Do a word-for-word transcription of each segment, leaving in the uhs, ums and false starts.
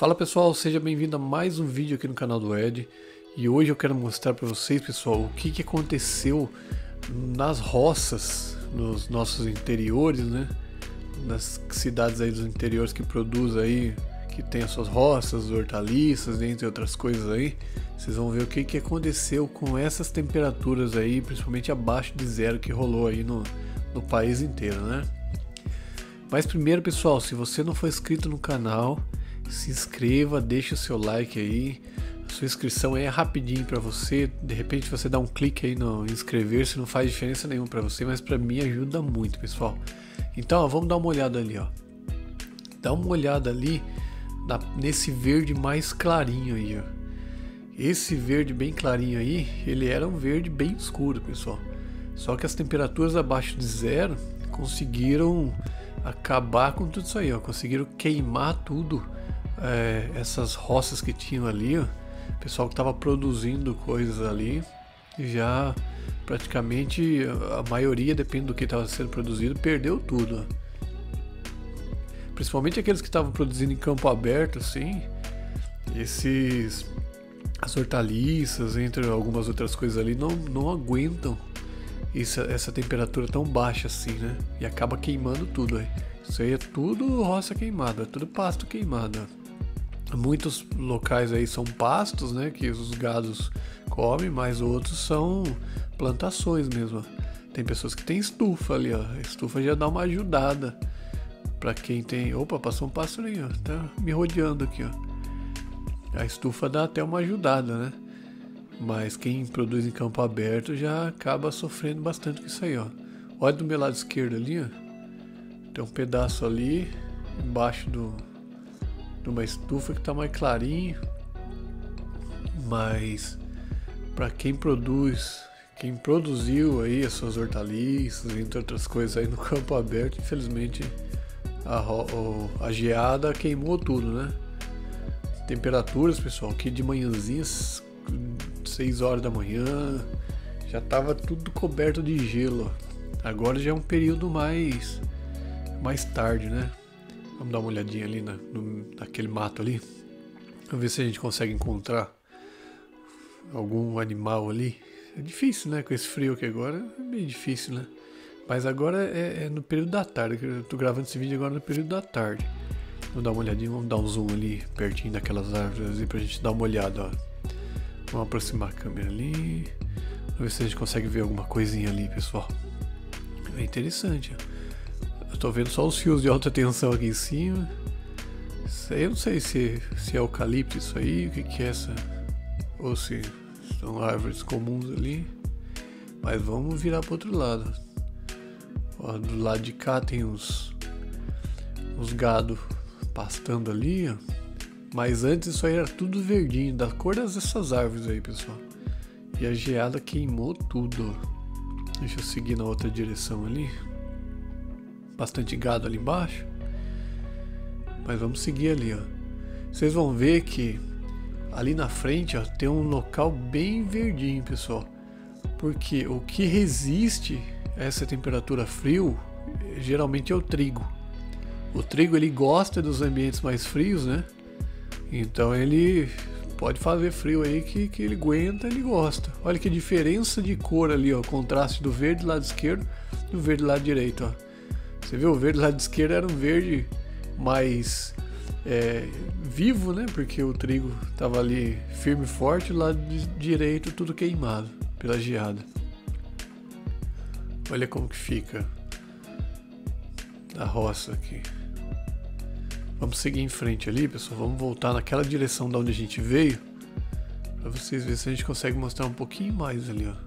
Fala pessoal, seja bem-vindo a mais um vídeo aqui no canal do Ed. E hoje eu quero mostrar para vocês, pessoal, o que, que aconteceu nas roças, nos nossos interiores, né? Nas cidades aí dos interiores que produzem aí, que tem as suas roças, hortaliças, entre outras coisas aí. Vocês vão ver o que, que aconteceu com essas temperaturas aí, principalmente abaixo de zero que rolou aí no, no país inteiro, né? Mas primeiro, pessoal, se você não for inscrito no canal, se inscreva, deixa o seu like aí. A sua inscrição é rapidinho para você. De repente você dá um clique aí no inscrever-se, não faz diferença nenhuma para você, mas para mim ajuda muito, pessoal. Então, ó, vamos dar uma olhada ali, ó. Dá uma olhada ali na, nesse verde mais clarinho aí, ó. Esse verde bem clarinho aí, ele era um verde bem escuro, pessoal. Só que as temperaturas abaixo de zero conseguiram acabar com tudo isso aí, ó. Conseguiram queimar tudo. É, essas roças que tinham ali, ó, o pessoal que estava produzindo coisas ali, já praticamente a maioria, depende do que estava sendo produzido, perdeu tudo, ó. Principalmente aqueles que estavam produzindo em campo aberto, assim, esses, as hortaliças, entre algumas outras coisas ali, não, não aguentam essa, essa temperatura tão baixa assim, né? E acaba queimando tudo aí. Isso aí é tudo roça queimada, é tudo pasto queimado, ó. Muitos locais aí são pastos, né, que os gados comem, mas outros são plantações mesmo. Tem pessoas que tem estufa ali, ó. A estufa já dá uma ajudada para quem tem. Opa, passou um passarinho, ó. Tá me rodeando aqui, ó. A estufa dá até uma ajudada, né? Mas quem produz em campo aberto já acaba sofrendo bastante com isso aí, ó. Olha do meu lado esquerdo ali, ó. Tem um pedaço ali embaixo do de uma estufa que tá mais clarinho, mas para quem produz, quem produziu aí as suas hortaliças, entre outras coisas aí no campo aberto, infelizmente a, a geada queimou tudo, né? Temperaturas, pessoal, aqui de manhãzinha, seis horas da manhã, já tava tudo coberto de gelo. Agora já é um período mais mais tarde, né? Vamos dar uma olhadinha ali na, no, naquele mato ali. Vamos ver se a gente consegue encontrar algum animal ali. É difícil, né? Com esse frio aqui agora, é bem difícil, né? Mas agora é, é no período da tarde. Eu tô gravando esse vídeo agora no período da tarde. Vamos dar uma olhadinha, vamos dar um zoom ali pertinho daquelas árvores ali pra gente dar uma olhada, ó. Vamos aproximar a câmera ali. Vamos ver se a gente consegue ver alguma coisinha ali, pessoal. É interessante, ó. Eu tô vendo só os fios de alta tensão aqui em cima. Isso aí eu não sei se, se é eucalipto isso aí, o que que é essa, ou se são árvores comuns ali. Mas vamos virar pro outro lado. Ó, do lado de cá tem uns, uns gado pastando ali, ó. Mas antes isso aí era tudo verdinho, da cor dessas árvores aí, pessoal. E a geada queimou tudo, ó. Deixa eu seguir na outra direção ali. Bastante gado ali embaixo, mas vamos seguir ali, ó. Vocês vão ver que ali na frente, ó, tem um local bem verdinho, pessoal, porque o que resiste a essa temperatura frio geralmente é o trigo. O trigo ele gosta dos ambientes mais frios, né? Então ele pode fazer frio aí que, que ele aguenta, ele gosta. Olha que diferença de cor ali, ó, contraste do verde do lado esquerdo e do verde do lado direito, ó. Você viu, o verde do lado esquerdo era um verde mais é, vivo, né? Porque o trigo estava ali firme e forte, o lado direito tudo queimado pela geada. Olha como que fica a roça aqui. Vamos seguir em frente ali, pessoal. Vamos voltar naquela direção da onde a gente veio, para vocês verem se a gente consegue mostrar um pouquinho mais ali, ó.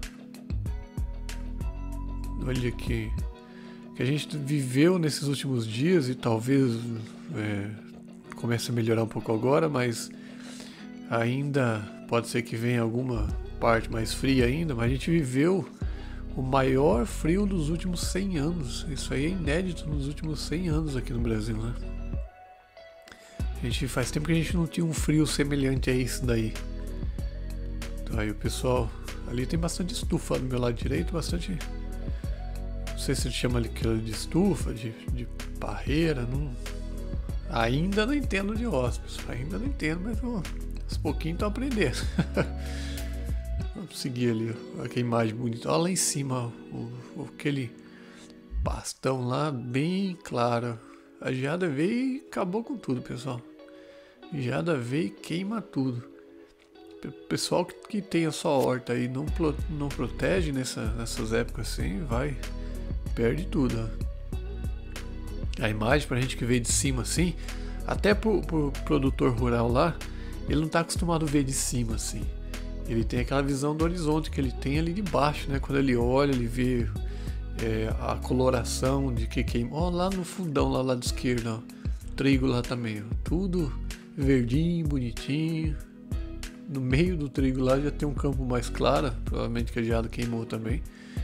Olha aqui. Que a gente viveu nesses últimos dias e talvez é, comece a melhorar um pouco agora, mas ainda pode ser que venha alguma parte mais fria ainda, mas a gente viveu o maior frio dos últimos cem anos. Isso aí é inédito nos últimos cem anos aqui no Brasil, né? A gente faz tempo que a gente não tinha um frio semelhante a isso daí. Então aí o pessoal ali tem bastante estufa do meu lado direito, bastante. Não sei se ele chama aquilo de estufa, de, de parreira, não, Ainda não entendo de hospice, ainda não entendo, mas ó, aos pouquinhos tô aprendendo. Vamos seguir ali, olha que imagem bonita. Olha lá em cima, o, o, aquele pastão lá bem claro. A geada veio e acabou com tudo, pessoal. A geada veio e queima tudo. O pessoal que, que tem a sua horta aí não, não protege nessa, nessas épocas assim, vai, perde tudo. Ó. A imagem pra gente que veio de cima assim, até pro, pro produtor rural lá, ele não tá acostumado a ver de cima assim. Ele tem aquela visão do horizonte que ele tem ali de baixo, né? Quando ele olha, ele vê é, a coloração de que queima. Ó, lá no fundão, lá, lá do esquerdo, ó. Trigo lá também, ó. Tudo verdinho, bonitinho. No meio do trigo lá já tem um campo mais claro, provavelmente que a geada queimou também.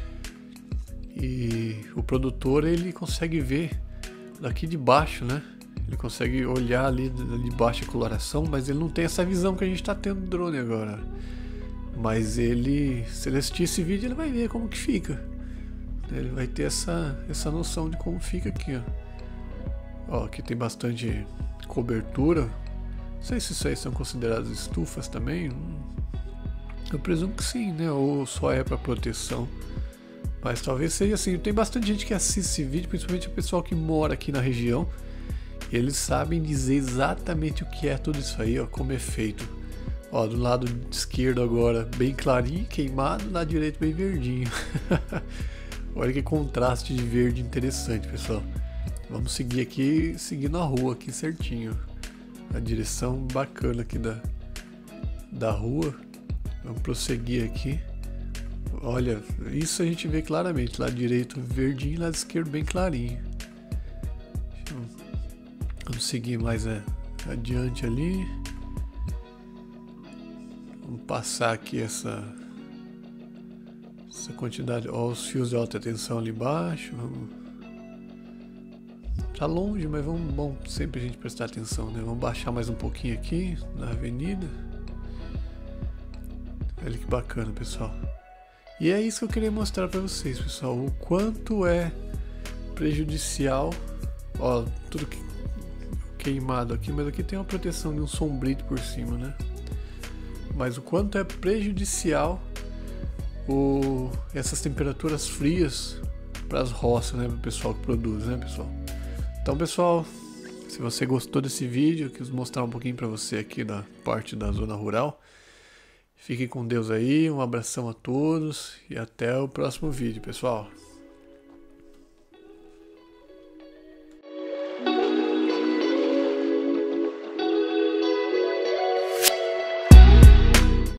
E o produtor, ele consegue ver daqui de baixo, né? Ele consegue olhar ali de baixo a coloração, mas ele não tem essa visão que a gente está tendo do drone agora. Mas ele, se ele assistir esse vídeo, ele vai ver como que fica. Ele vai ter essa, essa noção de como fica aqui, ó. Ó, aqui tem bastante cobertura. Não sei se isso aí são consideradas estufas também. Eu presumo que sim, né? Ou só é para proteção. Mas talvez seja assim. Tem bastante gente que assiste esse vídeo, principalmente o pessoal que mora aqui na região. E eles sabem dizer exatamente o que é tudo isso aí, ó, como é feito. Ó, do lado esquerdo agora bem clarinho, queimado, do lado direito bem verdinho. Olha que contraste de verde interessante, pessoal. Vamos seguir aqui, seguindo a rua aqui certinho. A direção bacana aqui da, da rua. Vamos prosseguir aqui. Olha, isso a gente vê claramente. Lado direito verdinho, lado esquerdo bem clarinho. Vamos seguir mais é, adiante ali. Vamos passar aqui essa, essa quantidade. Ó, os fios de alta tensão ali embaixo. Vamos... Tá longe, mas vamos, bom sempre a gente prestar atenção, né? Vamos baixar mais um pouquinho aqui na avenida. Olha que bacana, pessoal. E é isso que eu queria mostrar para vocês, pessoal. O quanto é prejudicial. Ó, tudo que queimado aqui, mas aqui tem uma proteção de um sombrito por cima, né? Mas o quanto é prejudicial o, essas temperaturas frias para as roças, né? Para o pessoal que produz, né, pessoal? Então, pessoal, se você gostou desse vídeo, eu quis mostrar um pouquinho para você aqui da parte da zona rural. Fiquem com Deus aí, um abração a todos e até o próximo vídeo, pessoal.